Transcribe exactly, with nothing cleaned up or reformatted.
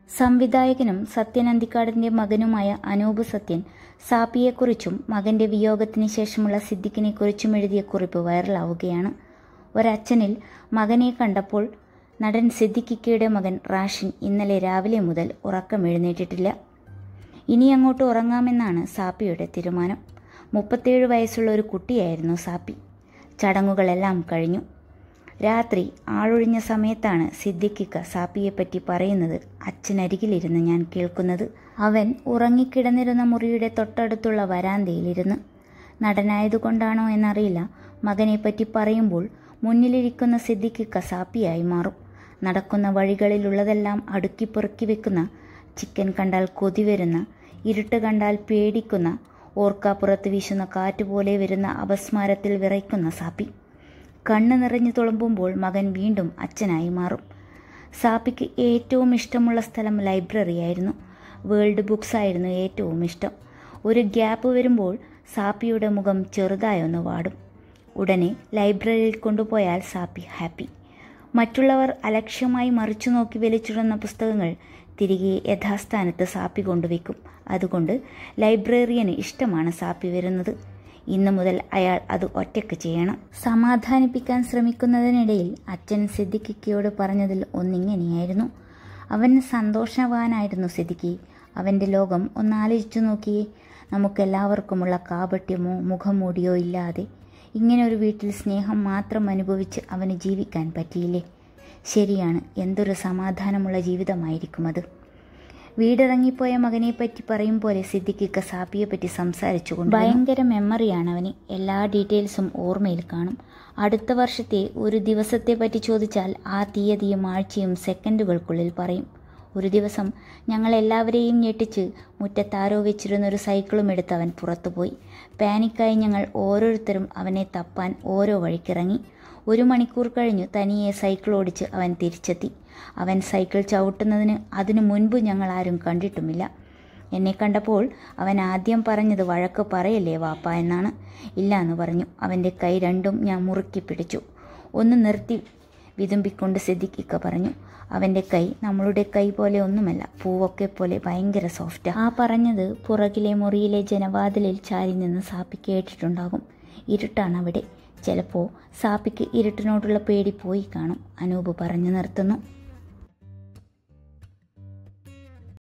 സംവിധായകനും സത്യൻ അന്തിക്കാടിന്റെ മകനുമായ അനൂപ് സത്യൻ സാപ്പിയെക്കുറിച്ചും മകന്റെ വിയോഗത്തിന് ശേഷമുള്ള സിദ്ദിഖിനെക്കുറിച്ചും എഴുതിയ കുറിപ്പ് വൈറലാവുകയാണ്. ഒരച്ഛനിൽ മകനെ കണ്ടപ്പോൾ നടൻ സിദ്ദിഖിക്കയുടെ മകൻ റാഷിൻ ഇന്നലെ രാവിലെ മുതൽ ഉറക്കം എഴുന്നേറ്റിട്ടില്ല. ഇനി അങ്ങോട്ട് ഉറങ്ങാമെന്നാണ് സാപ്പിയുടെ തീരുമാനം. മുപ്പത്തേഴ് വയസ്സുള്ള ഒരു കുട്ടിയായിരുന്നു സാപ്പി. ചടങ്ങുകളെല്ലാം കഴിഞ്ഞു. രാത്രി ആളൊഴിഞ്ഞ സമയത്താണ് സിദ്ദിഖിക്ക സാപ്പിയെപ്പറ്റി പറയുന്നത് അച്ഛനരികിലിരുന്ന് ഞാൻ കേൾക്കുന്നത്. അവൻ ഉറങ്ങിക്കിടന്നിരുന്ന മുറിയുടെ തൊട്ടടുത്തുള്ള വരാന്തയിലിരുന്ന്. നടനായതുകൊണ്ടാണോ എന്നറിയില്ല, മകനെപ്പറ്റി പറയുമ്പോൾ മുന്നിലിരിക്കുന്ന സിദ്ദിഖിക്ക സാപ്പിയായി മാറും. നടക്കുന്ന വഴികളിലുള്ളതെല്ലാം അടുക്കി പെറുക്കി വെക്കുന്ന, ചിക്കൻ കണ്ടാൽ കൊതി വരുന്ന, ഇരുട്ട് കണ്ടാൽ പേടിക്കുന്ന, ഓർക്കാപ്പുറത്ത് വീശുന്ന കാറ്റുപോലെ വരുന്ന അപസ്മാരത്തിൽ വിറയ്ക്കുന്ന സാപ്പി. കണ്ണ് നിറഞ്ഞു തുളുമ്പുമ്പോൾ മകൻ വീണ്ടും അച്ഛനായി മാറും. സാപ്പിക്ക് ഏറ്റവും ഇഷ്ടമുള്ള സ്ഥലം ലൈബ്രറിയായിരുന്നു. വേൾഡ് ബുക്സ് ആയിരുന്നു ഏറ്റവും ഇഷ്ടം. ഒരു ഗ്യാപ്പ് വരുമ്പോൾ സാപ്പിയുടെ മുഖം ചെറുതായൊന്ന് വാടും. ഉടനെ ലൈബ്രറിയിൽ കൊണ്ടുപോയാൽ സാപ്പി ഹാപ്പി. മറ്റുള്ളവർ അലക്ഷ്യമായി മറിച്ചു നോക്കി വലിച്ചിടുന്ന പുസ്തകങ്ങൾ തിരികെ യഥാസ്ഥാനത്ത് സാപ്പി കൊണ്ടുവയ്ക്കും. അതുകൊണ്ട് ലൈബ്രറിയന് ഇഷ്ടമാണ് സാപ്പി വരുന്നത്. ഇന്നു മുതൽ അയാൾ അത് ഒറ്റയ്ക്ക് ചെയ്യണം. സമാധാനിപ്പിക്കാൻ ശ്രമിക്കുന്നതിനിടയിൽ അച്ഛൻ സിദ്ദിഖിക്കയോട് പറഞ്ഞതിൽ ഒന്നിങ്ങനെയായിരുന്നു. അവൻ സന്തോഷവാനായിരുന്നു സിദ്ദിഖി. അവൻ്റെ ലോകം ഒന്നാലോചിച്ചു നോക്കിയേ. നമുക്കെല്ലാവർക്കുമുള്ള കാപട്യമോ മുഖംമൂടിയോ ഇല്ലാതെ ഇങ്ങനെ ഒരു വീട്ടിൽ സ്നേഹം മാത്രം അനുഭവിച്ച് അവന് ജീവിക്കാൻ പറ്റിയില്ലേ? ശരിയാണ്, എന്തൊരു സമാധാനമുള്ള ജീവിതമായിരിക്കും അത്. വീടിറങ്ങിപ്പോയ മകനെ പറ്റി പറയും പോലെ സിദ്ദിഖിക്ക സാപ്പിയെപ്പറ്റി സംസാരിച്ചുകൊണ്ട് ഭയങ്കര മെമ്മറിയാണ് അവന്. എല്ലാ ഡീറ്റെയിൽസും ഓർമ്മയിൽ കാണും. അടുത്ത വർഷത്തെ ഒരു ദിവസത്തെ പറ്റി ചോദിച്ചാൽ ആ തീയതിയും ആഴ്ചയും സെക്കൻഡുകൾക്കുള്ളിൽ പറയും. ഒരു ദിവസം ഞങ്ങളെല്ലാവരെയും ഞെട്ടിച്ച് മുറ്റത്താരോ വെച്ചിരുന്നൊരു സൈക്കിളും എടുത്ത് അവൻ പുറത്തുപോയി. പാനിക്കായി ഞങ്ങൾ ഓരോരുത്തരും അവനെ തപ്പാൻ ഓരോ വഴിക്കിറങ്ങി. ഒരു മണിക്കൂർ കഴിഞ്ഞു തനിയെ സൈക്കിൾ ഓടിച്ച് അവൻ തിരിച്ചെത്തി. അവൻ സൈക്കിൾ ചവിട്ടുന്നതിന് അതിനു മുൻപ് ഞങ്ങൾ ആരും കണ്ടിട്ടുമില്ല. എന്നെ കണ്ടപ്പോൾ അവൻ ആദ്യം പറഞ്ഞത് വഴക്ക് പറയല്ലേ വാപ്പ എന്നാണ്. ഇല്ല എന്ന് പറഞ്ഞു. അവൻ്റെ കൈ രണ്ടും ഞാൻ മുറുക്കി പിടിച്ചു. ഒന്ന് നിർത്തി വിതുമ്പിക്കൊണ്ട് സിദ്ദിഖിക്ക പറഞ്ഞു. അവൻ്റെ കൈ നമ്മളുടെ കൈ പോലെ ഒന്നുമല്ല, പൂവൊക്കെ പോലെ ഭയങ്കര സോഫ്റ്റാ. ആ പറഞ്ഞത് പുറകിലെ മുറിയിലെ ജനവാതിലിൽ ചാരി നിന്ന് സാപ്പി കേട്ടിട്ടുണ്ടാകും. ഇരുട്ടാണ് അവിടെ. ചിലപ്പോൾ സാപ്പിക്ക് ഇരുട്ടിനോടുള്ള പേടി പോയി കാണും. അനൂപ് പറഞ്ഞു നിർത്തുന്നു.